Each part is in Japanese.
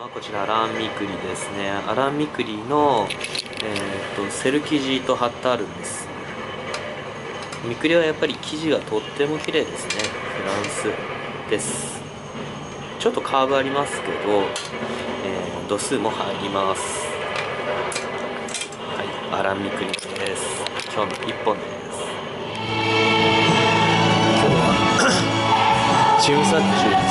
こちらアランミクリですね。アランミクリの、セル生地と貼ってあるんです。ミクリはやっぱり生地がとっても綺麗ですね。フランスです。ちょっとカーブありますけど、度数も入ります。はい、アランミクリです。今日の1本です。今日はチウサッチュですね。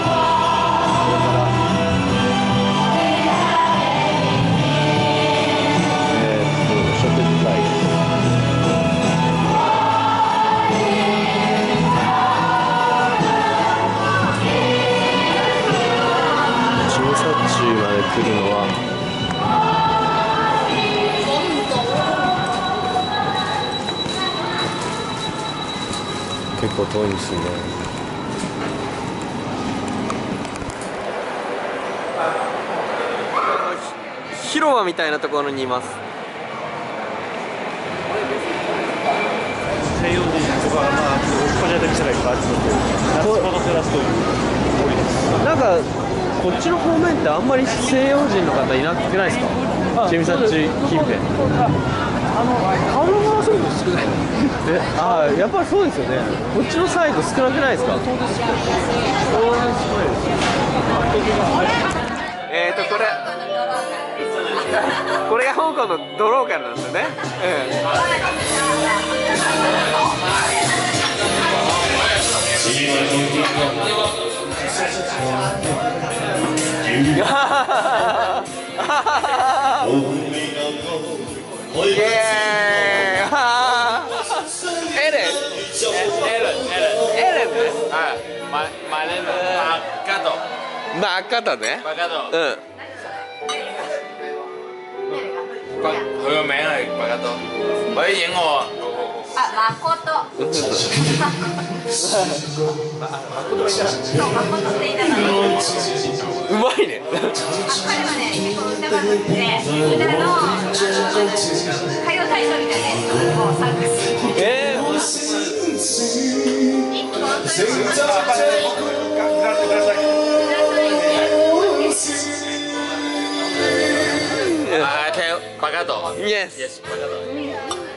まで来るのは結構遠いんですね。広場みたいなところにいます。 西洋人とかこちらで店がいっぱい集まってる夏場のテラスという通りです。 なんかこっちの方面ってあんまり西洋人の方いなくないですか？チミサッチ近辺。 顔の回すの少ない。 やっぱりそうですよね。こっちのサイド少なくないですか？ そうです。 これが香港のドローカルなんですよね。馬鹿だね。 佢個名係白加多，喂影我啊！ あ、誠。そう、誠って言いながら。 うまいね。 彼はね、結構歌番組で、歌の歌謡大賞みたいなやつを参加する。一個本当に。 聽白加多 Yes。 白加多。